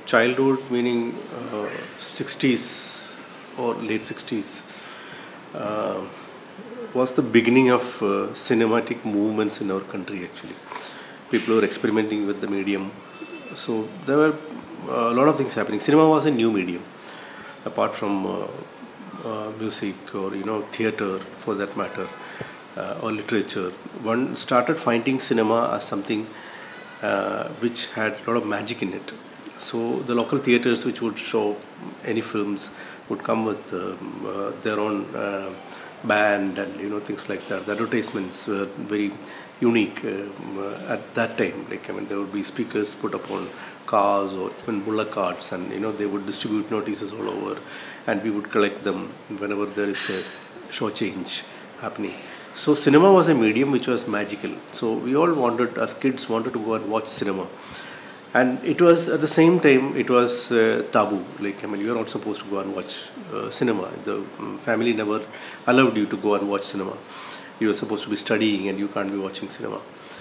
childhood, meaning 60s or late 60s, uh, was the beginning of cinematic movements in our country actually. People were experimenting with the medium. So there were a lot of things happening. Cinema was a new medium, apart from music or theater for that matter, or literature. One started finding cinema as something which had a lot of magic in it. So the local theaters which would show any films would come with their own band and things like that. The advertisements were very unique at that time. Like there would be speakers put up on cars or even bullock carts, and they would distribute notices all over, and we would collect them whenever there is a show change happening. So cinema was a medium which was magical. So we all wanted, as kids, wanted to go and watch cinema. And it was at the same time, it was taboo. Like you are not supposed to go and watch cinema. The family never allowed you to go and watch cinema. You were supposed to be studying, and you can't be watching cinema.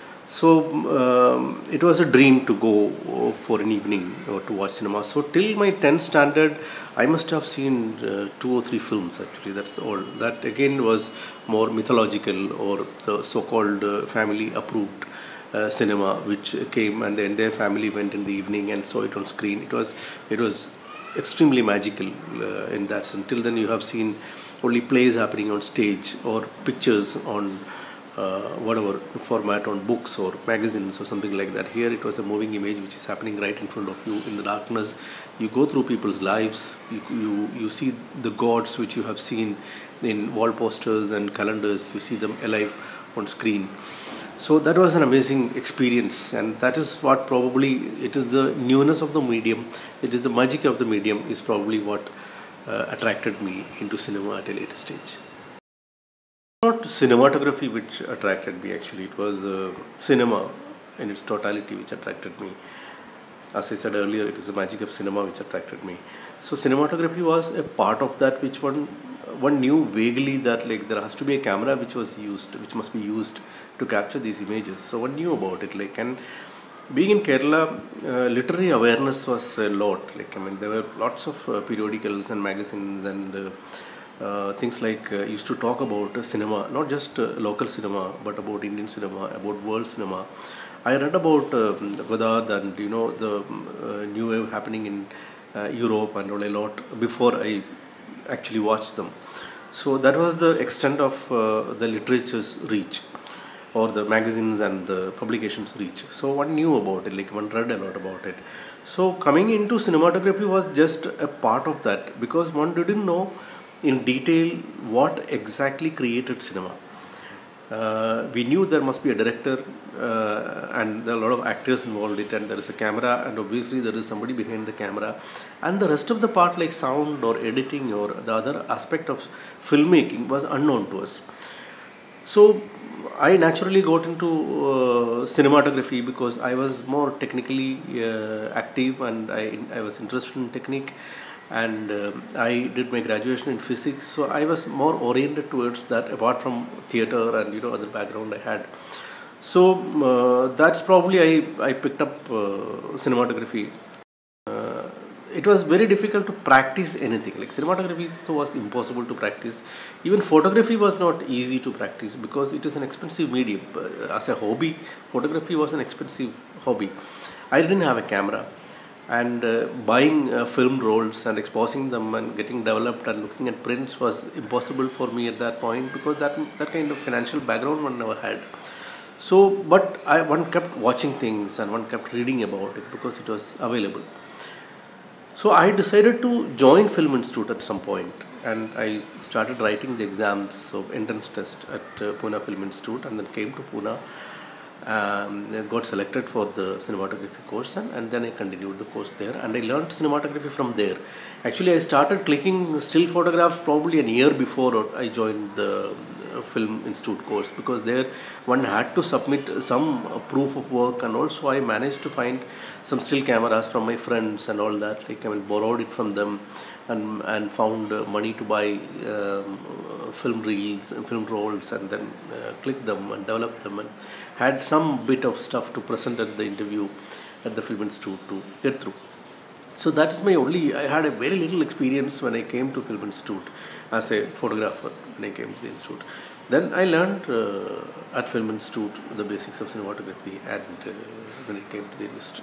So it was a dream to go for an evening or to watch cinema. So till my 10th standard, I must have seen 2 or 3 films actually. That's all. That again was more mythological, or the so-called family approved cinema, which came and the entire family went in the evening and saw it on screen. It was extremely magical in that sense. Until then, you have seen only plays happening on stage, or pictures on whatever format, on books or magazines or something like that. Here it was a moving image which is happening right in front of you in the darkness. You go through people's lives. You see the gods which you have seen in wall posters and calendars. You see them alive on screen. So that was an amazing experience, and that is what probably, it is the newness of the medium, it is the magic of the medium is probably what attracted me into cinema at a later stage. Not cinematography which attracted me actually, it was cinema in its totality which attracted me. As I said earlier, it is the magic of cinema which attracted me. So cinematography was a part of that, which one knew vaguely that like there has to be a camera which must be used to capture these images. So one knew about it, and being in Kerala, literary awareness was a lot. There were lots of periodicals and magazines and things used to talk about cinema, not just local cinema, but about Indian cinema, about world cinema. I read about Gaddar and the new wave happening in Europe and all a lot before I actually watched them. So that was the extent of the literature's reach, or the magazines and the publications reach. So one knew about it, one read a lot about it. So coming into cinematography was just a part of that, because one didn't know in detail what exactly created cinema. We knew there must be a director and there are a lot of actors involved in it, and there is a camera, and obviously there is somebody behind the camera, and the rest of the part like sound or editing or the other aspect of filmmaking was unknown to us. So I naturally got into cinematography because I was more technically active, and I was interested in technique, and I did my graduation in physics, so I was more oriented towards that, apart from theater and other background I had. So that's probably I picked up cinematography. It was very difficult to practice anything. Cinematography was impossible to practice. Even photography was not easy to practice because it is an expensive medium. As a hobby, photography was an expensive hobby. I didn't have a camera, and buying film rolls and exposing them and getting developed and looking at prints was impossible for me at that point, because that kind of financial background one never had. So, but one kept watching things and one kept reading about it because it was available. So I decided to join Film Institute at some point, and I started writing the exams of entrance test at Pune Film Institute, and then came to Pune, got selected for the cinematography course, and then I continued the course there, and I learned cinematography from there. Actually, I started clicking still photographs probably a year before I joined the Film Institute course, because there one had to submit some proof of work, and also I managed to find some still cameras from my friends and all that. Borrowed it from them, and found money to buy film reels and film rolls, and then click them and develop them, and had some bit of stuff to present at the interview at the Film Institute to get through. So that's my only, I had a very little experience when I came to Film Institute as a photographer when I came to the institute. Then I learned at Film Institute the basics of cinematography, and then I came to the industry.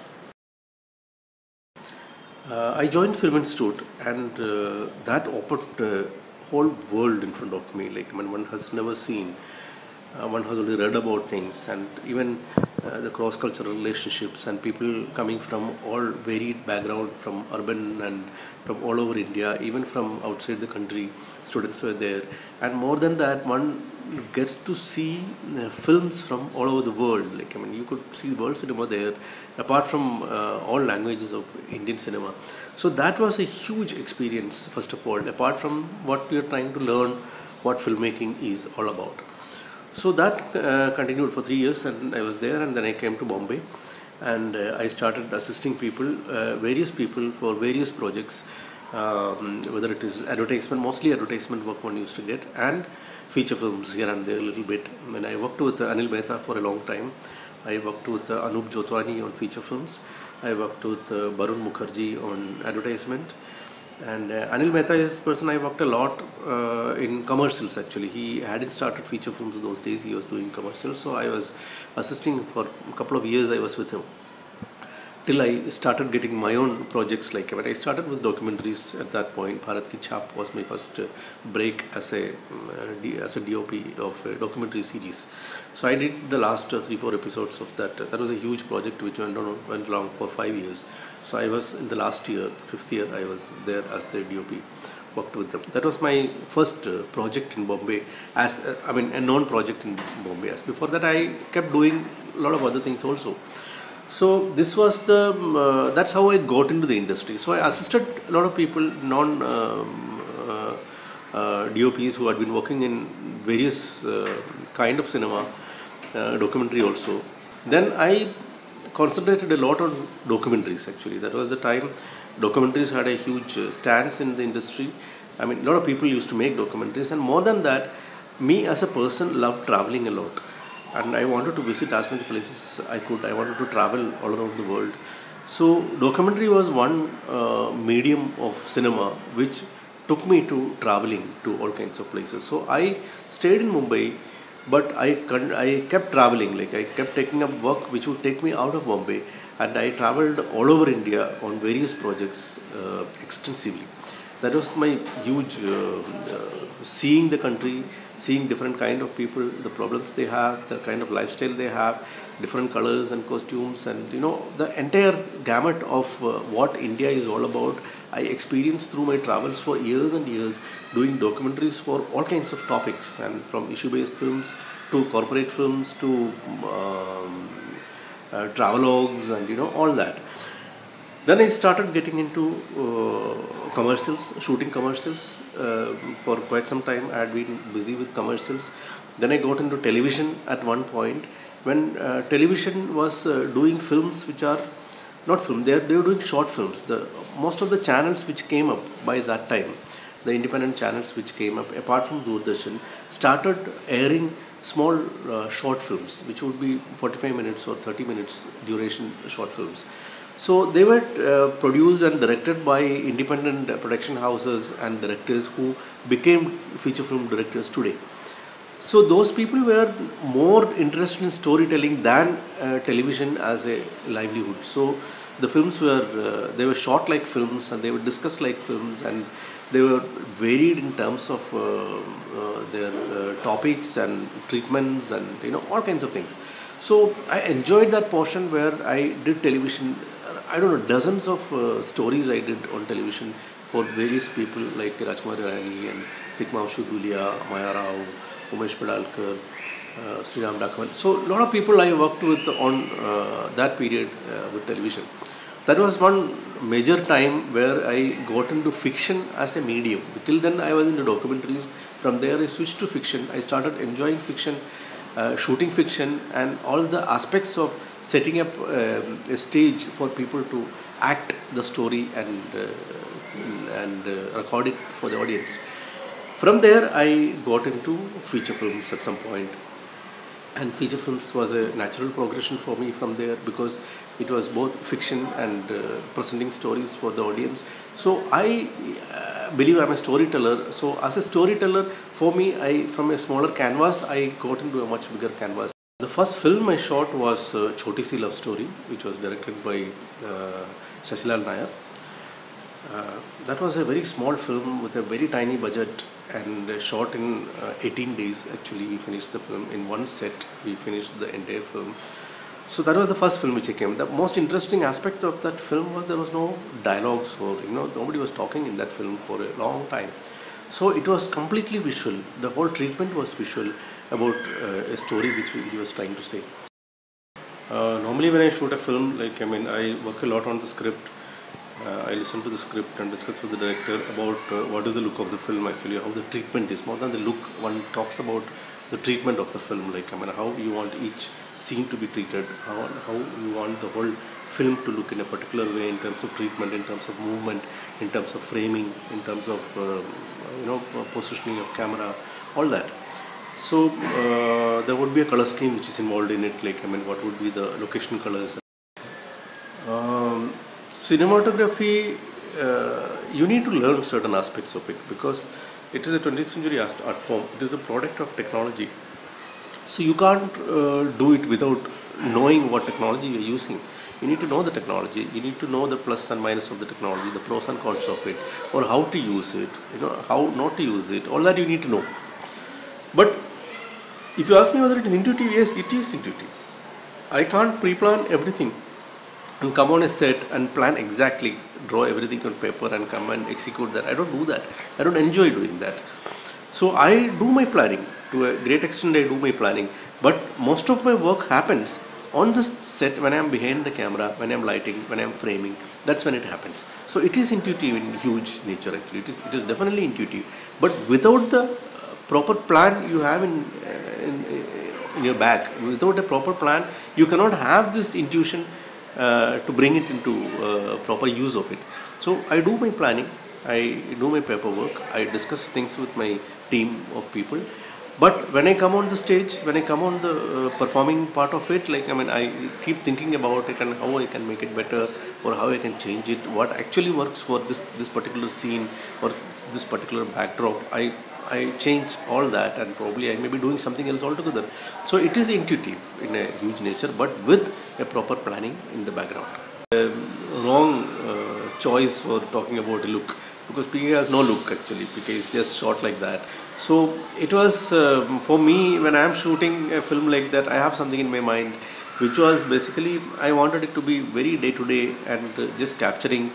I joined Film Institute, and that opened a whole world in front of me. Like, I mean, one has never seen, one has only read about things, and even the cross-cultural relationships and people coming from all varied background, from urban and from all over India, even from outside the country, students were there. And more than that, one gets to see films from all over the world. Like, I mean, you could see world cinema there, apart from all languages of Indian cinema. So that was a huge experience, first of all, apart from what we are trying to learn, what filmmaking is all about. So that continued for 3 years, and I was there, and then I came to Bombay, and I started assisting people, various people for various projects, whether it is advertisement, mostly advertisement work one used to get, and feature films here and there a little bit. When I worked with Anil Mehta for a long time, I worked with Anup Jotwani on feature films, I worked with Barun Mukherjee on advertisement. And Anil Mehta is a person I worked a lot in commercials actually. He hadn't started feature films those days, he was doing commercials. So I was assisting him for a couple of years. I was with him till I started getting my own projects. Like, when I started with documentaries at that point, Bharat Ki Chhap was my first break as a DOP of a documentary series. So I did the last 3-4 episodes of that. That was a huge project which went along for 5 years. So I was in the last year, 5th year, I was there as the DOP, worked with them. That was my first project in Bombay, as a known project in Bombay. As before that, I kept doing a lot of other things also. So this was the, that's how I got into the industry. So I assisted a lot of people, DOPs who had been working in various kind of cinema, documentary also. Then I concentrated a lot on documentaries actually. That was the time documentaries had a huge stance in the industry. I mean, a lot of people used to make documentaries, and more than that, me as a person loved traveling a lot. And I wanted to visit as many places I could. I wanted to travel all around the world. So documentary was one medium of cinema which took me to traveling to all kinds of places. So I stayed in Mumbai, but I kept traveling. Like, I kept taking up work which would take me out of Bombay, and I traveled all over India on various projects extensively. That was my huge seeing the country, seeing different kind of people, the problems they have, the kind of lifestyle they have, different colors and costumes, and the entire gamut of what India is all about. I experienced through my travels for years and years, doing documentaries for all kinds of topics, and from issue-based films to corporate films to travelogues and all that. Then I started getting into commercials, shooting commercials. For quite some time I had been busy with commercials. Then I got into television at one point, when television was doing films which are not film, they were doing short films. Most of the channels which came up by that time, the independent channels which came up apart from Doordarshan, started airing small short films which would be 45 minutes or 30 minutes duration short films. So they were produced and directed by independent production houses and directors who became feature film directors today. So those people were more interested in storytelling than television as a livelihood. So the films were, they were shot like films, and they were discussed like films, and they were varied in terms of their topics and treatments and all kinds of things. So I enjoyed that portion where I did television. I don't know, dozens of stories I did on television for various people like Rajkumar Irani and Tikmaushu Dhulia, Maya Rao, Umesh Padalkar, Sriram Dakwan. So a lot of people I worked with on that period with television. That was one major time where I got into fiction as a medium. Till then I was into documentaries. From there I switched to fiction. I started enjoying fiction, shooting fiction, and all the aspects of setting up a stage for people to act the story and record it for the audience. From there I got into feature films at some point, and feature films was a natural progression for me from there, because It was both fiction and presenting stories for the audience. So I believe I'm a storyteller. So as a storyteller, for me, from a smaller canvas, I got into a much bigger canvas. The first film I shot was Choti Si Love Story, which was directed by Shashilal Nair. That was a very small film with a very tiny budget and shot in 18 days. Actually, we finished the film in one set. We finished the entire film. So that was the first film which I came. The most interesting aspect of that film was there was no dialogues, or nobody was talking in that film for a long time. So it was completely visual. The whole treatment was visual about a story which he was trying to say. Normally when I shoot a film, I work a lot on the script. I listen to the script and discuss with the director about what is the look of the film actually, how the treatment is. More than the look, one talks about the treatment of the film, how you want each scene to be treated, how you want the whole film to look in a particular way in terms of treatment, in terms of movement, in terms of framing, in terms of positioning of camera, all that. So there would be a color scheme which is involved in it, what would be the location colors. Cinematography, you need to learn certain aspects of it because it is a 20th century art form. It is a product of technology. So you can't do it without knowing what technology you're using. You need to know the technology. You need to know the plus and minus of the technology, the pros and cons of it, or how to use it, how not to use it. All that you need to know. But if you ask me whether it is intuitive, yes, it is intuitive. I can't pre-plan everything and come on a set and plan exactly, draw everything on paper and come and execute that. I don't do that. I don't enjoy doing that. So I do my planning. To a great extent, I do my planning. But most of my work happens on the set when I am behind the camera, when I am lighting, when I am framing. That's when it happens. So it is intuitive in huge nature actually. It is definitely intuitive. But without the proper plan you have in your bag, without a proper plan, you cannot have this intuition to bring it into proper use of it. So I do my planning, I do my paperwork, I discuss things with my team of people. But when I come on the stage, when I come on the performing part of it, I keep thinking about it and how I can make it better, or how I can change it, what actually works for this particular scene or this particular backdrop. I change all that, and probably I may be doing something else altogether. So it is intuitive in a huge nature, but with a proper planning in the background. Wrong choice for talking about a look, because PK has no look actually. PK is just shot like that. So it was for me, when I am shooting a film like that, I have something in my mind which was basically I wanted it to be very day to day and just capturing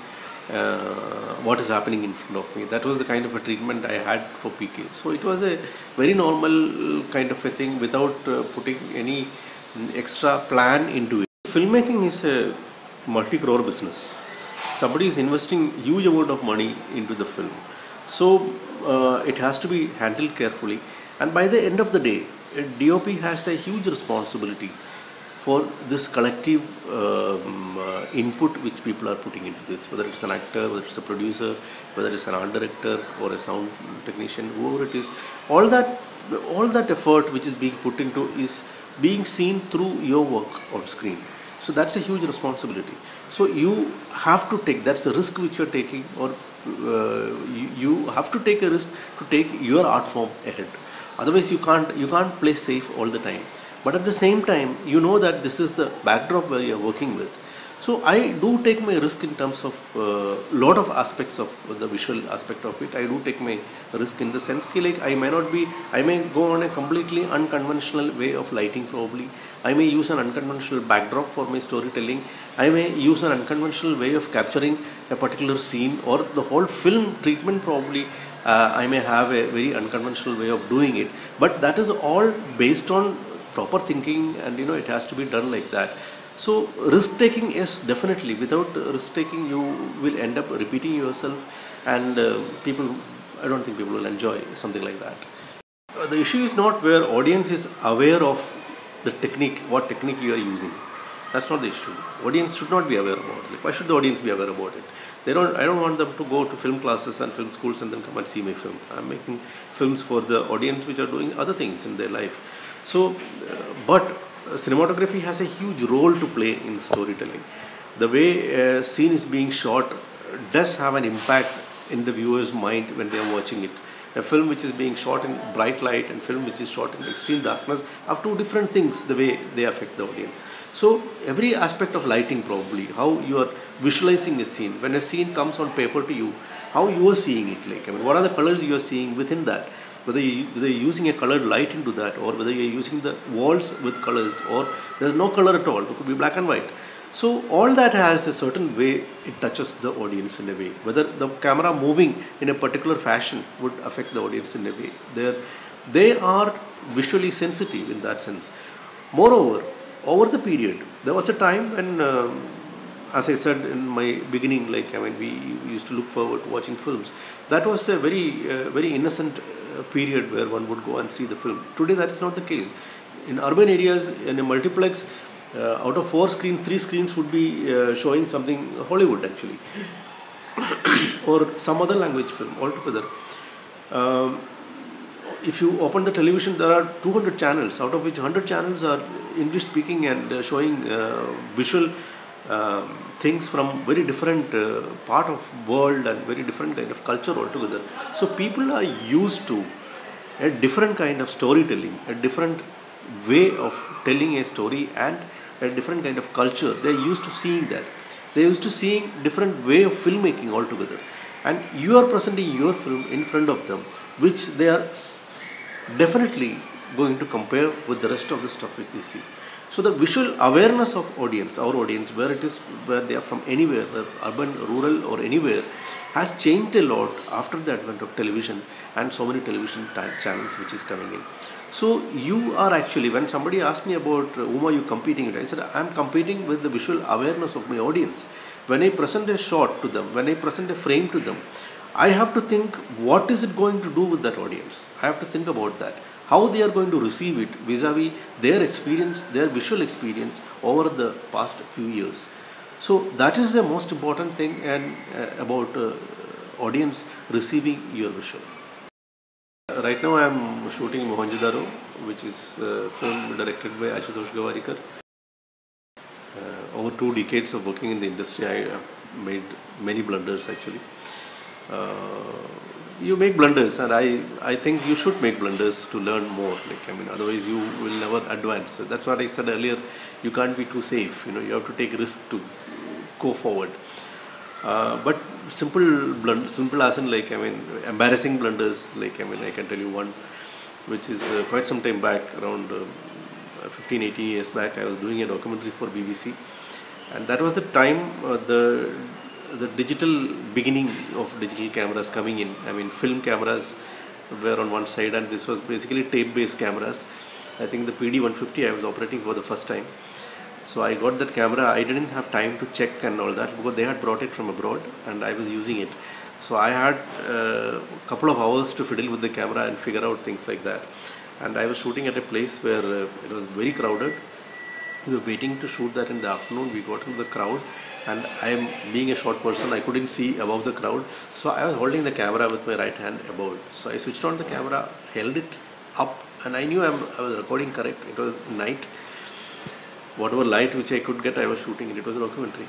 what is happening in front of me. That was the kind of a treatment I had for PK. So it was a very normal kind of a thing without putting any extra plan into it. Filmmaking is a multi-crore business. Somebody is investing huge amount of money into the film. So it has to be handled carefully, and by the end of the day, a DOP has a huge responsibility for this collective input which people are putting into this, whether it's an actor, whether it's a producer, whether it's an art director or a sound technician, whoever it is. All that effort which is being put into is being seen through your work on screen. So that's a huge responsibility. So you have to take, that's a risk which you're taking, or you have to take a risk to take your art form ahead. Otherwise you can't play safe all the time. But at the same time, you know that this is the backdrop where you're working with. So I do take my risk in terms of lot of aspects of the visual aspect of it. I do take my risk in the sense that I may go on a completely unconventional way of lighting probably. I may use an unconventional backdrop for my storytelling. I may use an unconventional way of capturing a particular scene, or the whole film treatment probably. I may have a very unconventional way of doing it. But that is all based on proper thinking, and it has to be done like that. So risk taking is definitely, without risk taking you will end up repeating yourself, and I don't think people will enjoy something like that. The issue is not where audience is aware of the technique, what technique you are using. That's not the issue. Audience should not be aware about it. Why should the audience be aware about it? I don't want them to go to film classes and film schools and then come and see my film. I'm making films for the audience which are doing other things in their life. So, but cinematography has a huge role to play in storytelling. The way a scene is being shot does have an impact in the viewer's mind when they are watching it. A film which is being shot in bright light and film which is shot in extreme darkness have two different things, the way they affect the audience. So every aspect of lighting, probably how you are visualizing a scene, when a scene comes on paper to you, how you are seeing it, like, I mean, what are the colors you are seeing within that, whether you're using a colored light into that, or whether you're using the walls with colors, or there's no color at all, it could be black and white. So all that has a certain way it touches the audience in a way. Whether the camera moving in a particular fashion would affect the audience in a way. They are visually sensitive in that sense. Moreover, over the period, there was a time when, as I said in my beginning, like, I mean, we used to look forward to watching films. That was a very innocent period where one would go and see the film. Today, that is not the case. In urban areas, in a multiplex, out of 4 screens, 3 screens would be showing something Hollywood actually, or some other language film altogether. If you open the television, there are 200 channels, out of which 100 channels are English speaking and showing visual things from very different part of world and very different kind of culture altogether. So people are used to a different kind of storytelling, a different way of telling a story, and a different kind of culture. They are used to seeing that. They are used to seeing different way of filmmaking altogether. And you are presenting your film in front of them, which they are definitely going to compare with the rest of the stuff which they see. So the visual awareness of audience, our audience, where they are from anywhere, urban, rural or anywhere, has changed a lot after the advent of television and so many television channels which is coming in. So you are actually, when somebody asked me about whom are you competing with, I said I am competing with the visual awareness of my audience. When I present a shot to them, when I present a frame to them, I have to think what is it going to do with that audience. I have to think about that. How they are going to receive it vis-a-vis their experience, their visual experience over the past few years. So that is the most important thing, and about audience receiving your visual. Right now I am shooting Mohenjo-daro, which is a film directed by Gaddar. Over 2 decades of working in the industry, I have made many blunders actually. You make blunders, and I think you should make blunders to learn more. Like, I mean, otherwise you will never advance. So that's what I said earlier. You can't be too safe. You know, you have to take risk to go forward. But simple as in, like, I mean, embarrassing blunders. Like, I mean, I can tell you one, which is quite some time back, around 15-18 years back. I was doing a documentary for BBC, and that was the time the digital beginning of digital cameras coming in. I mean, film cameras were on one side, and this was basically tape-based cameras. I think the PD-150 I was operating for the first time. So I got that camera. I didn't have time to check and all that because they had brought it from abroad and I was using it. So I had a couple of hours to fiddle with the camera and figure out things like that. And I was shooting at a place where it was very crowded. We were waiting to shoot that in the afternoon. We got into the crowd, and I am being a short person, I couldn't see above the crowd. So I was holding the camera with my right hand above it. So I switched on the camera, held it up, and I knew I was recording correct. It was night. Whatever light which I could get, I was shooting it. It was a documentary.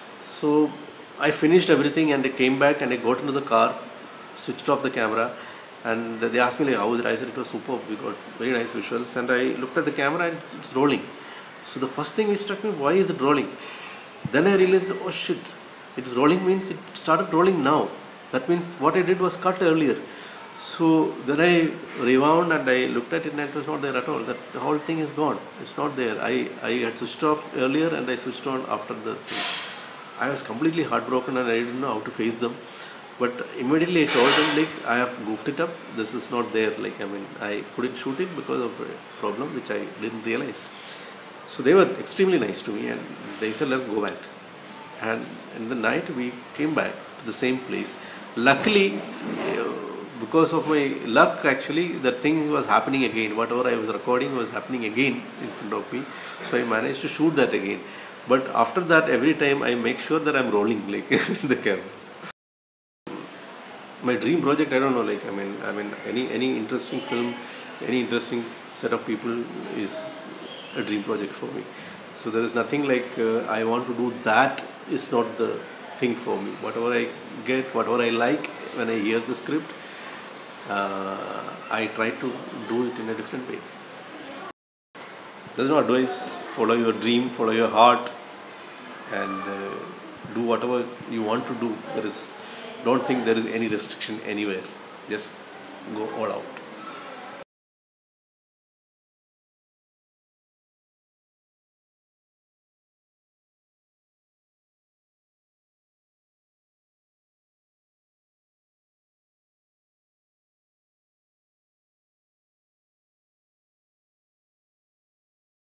So I finished everything and I came back and I got into the car, switched off the camera, and they asked me, like, how was it? I said it was superb. We got very nice visuals, and I looked at the camera and it's rolling. So the first thing which struck me, why is it rolling? Then I realized, oh shit, it's rolling means it started rolling now. That means what I did was cut earlier. So then I rewound and I looked at it and it was not there at all. That the whole thing is gone. It's not there. I had switched off earlier and I switched on after the thing. I was completely heartbroken and I didn't know how to face them. But immediately I told them, like, I have goofed it up. This is not there. Like, I mean, I couldn't shoot it because of a problem which I didn't realize. So they were extremely nice to me and they said, let's go back. And in the night we came back to the same place. Luckily, because of my luck, actually, that thing was happening again. Whatever I was recording was happening again in front of me. So I managed to shoot that again. But after that, every time I make sure that I'm rolling, like, the camera. My dream project, I don't know, like, I mean, any interesting film, any interesting set of people is a dream project for me. So there is nothing like I want to do that is not the thing for me. Whatever I get, whatever I like, when I hear the script, I try to do it in a different way. There's no advice. Follow your dream, follow your heart, and do whatever you want to do. Don't think there is any restriction anywhere. Just go all out.